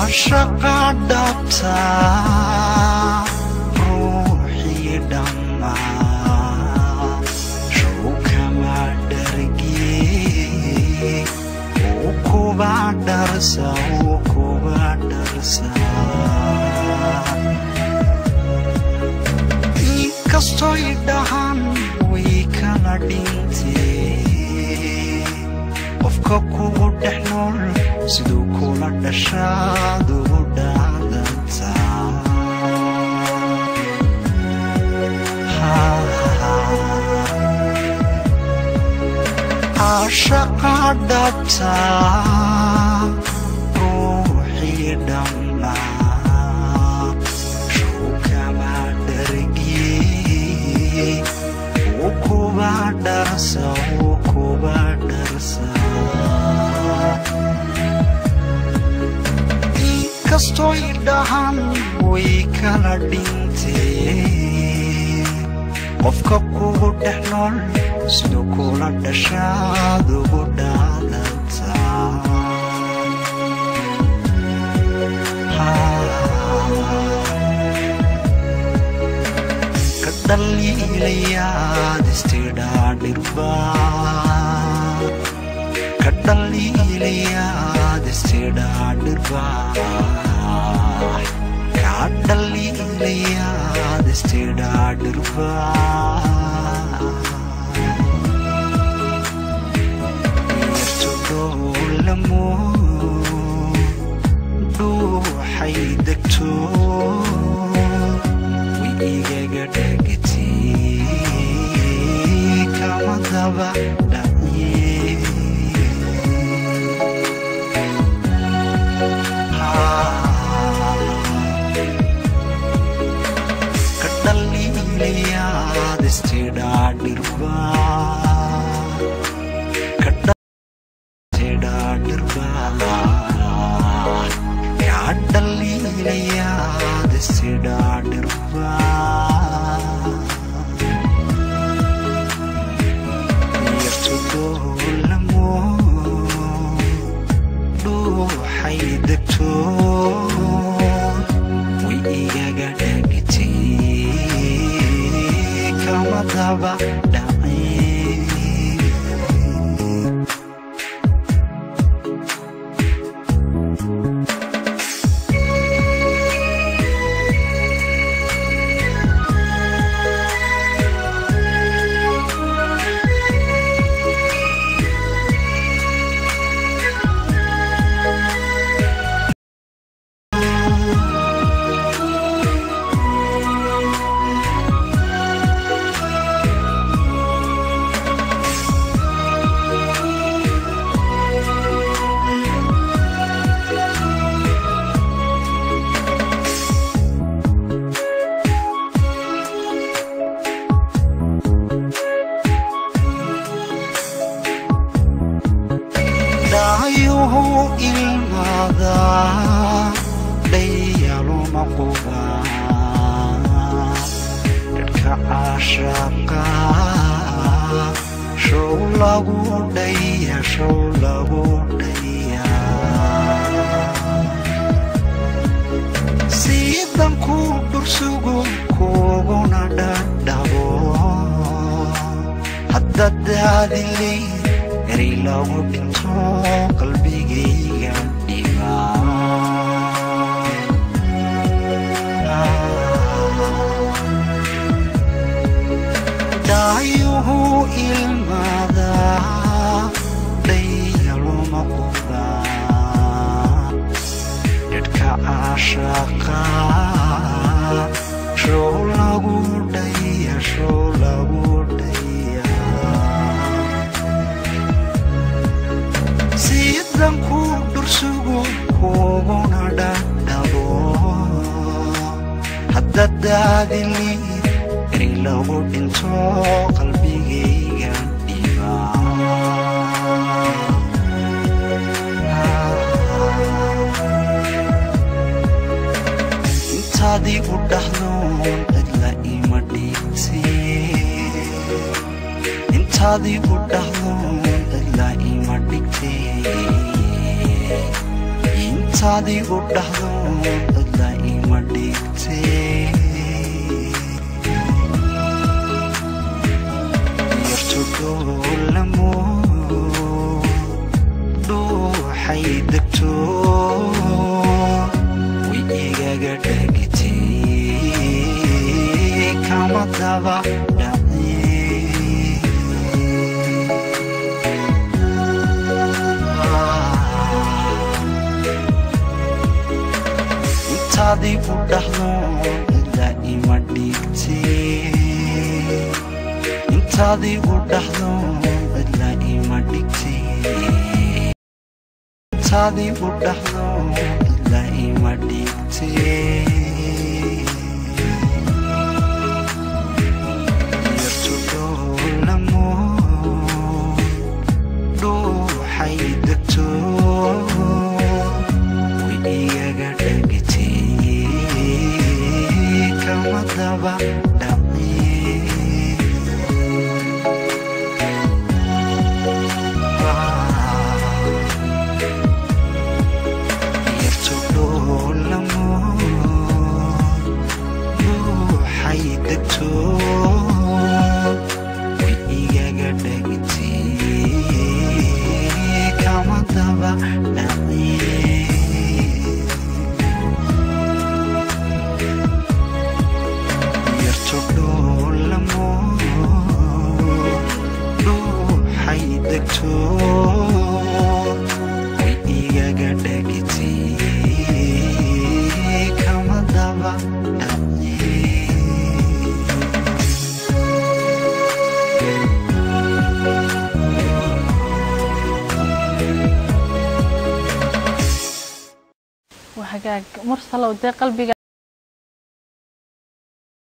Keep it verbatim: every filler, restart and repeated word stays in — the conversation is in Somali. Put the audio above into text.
caashaq dhabta ruuxii dhammaa shuu kama dhargee uu kuba dharsa uu kuba dharsa inkastoy dhahan way kala dhintee qofka kugu dhex nool siduu kula dhashaad ugu dhaadantaa caashaq dhabta ruuxii dhammaa shuu kama dhargee uu kuba dharsa uu kuba dharsa inkastoy dhahan way kala dhintee qofka kugu dhex nool siduu kula dhashaad ugu dhaadantaa ka dhaliilayaad istidhaa dhirbaa ka dhaliilayaad istidhaa dhirbaa ka dhaliilayaad istidhaa dhirbaa yartudhoolamo dhuuxay degto way igaga dhegtee kama daba dhacye ka dhaliilayaad istidhaa dhirbaa ka istidhaa dhirbaa ka dhaliilayaad istidhaa dhirbaa yartudhoolamo dhuuxay degto way igaga dhegtee kama daba dhacye dhaayuhu ilmaada dhayaluma qubaa dadka caashaqa show lagu dhaya show lagu dhaya siidan ku dhursugu kuguna dhadhabo hadda daadilay eri lagu dhinto qalbigayga dhibaa dhaayuhu ilmaada dhayaluma qubaa dadka caashaqa show lagu dhaya show lagu dhaya siidan ku dhursugu kuguna dhadhabo hadda daadili eri lagu dhinto qalbigayga dhibaa intaadii u dhahdoon cidla ima dhigtee intaadii u dhahdoon cidla ima dhigtee intaadii u dhaxdo dadla ima dhigtee yartu dhoolamo dhuuxay degto way igaga dhagitee kama daba intaadii u dhaxdo dadla ima dhigtee intaadii u dhaxdo dadla ima dhigtee intaadii u dhaxdo dadla ima dhigtee yartu dhoolamo dhuuxay degto way igaga dhagitee kama daba yartu dhoolamo dhuuxay degto way igaga dhagitee kama daba yartu dhoolamo dhuuxay degto way igaga dhagitee kama daba وحقاق مرسل ودي قلبي